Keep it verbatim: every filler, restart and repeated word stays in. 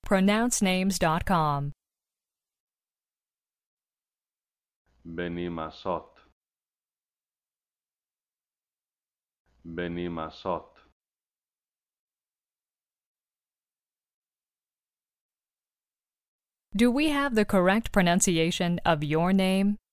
pronounce names dot com. Benimassot. Benimassot. Do we have the correct pronunciation of your name?